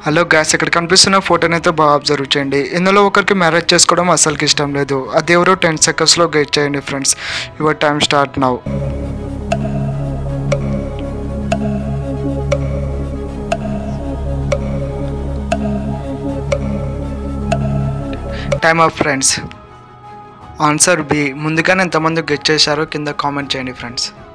Hello gas, ఇక్కడ కనిపిస్తున్న ఫోటోని అయితే బాగా అబ్జర్వ్ చేయండి. ఇందులో ఒకరికి మ్యారేజ్ చేసుకోవడం అసలుకి ఇష్టం లేదు. అది ఎవరో 10 secondsలో గెట్ చేయండి friends. Your time start now. Time of friends. Answer B. ముందుగానే ఎంతమంది గెట్ చేశారో కింద కామెంట్ చేయండి ఫ్రెండ్స్.